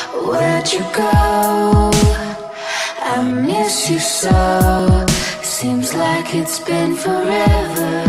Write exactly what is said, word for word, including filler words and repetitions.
Where'd you go? I miss you so. Seems like it's been forever.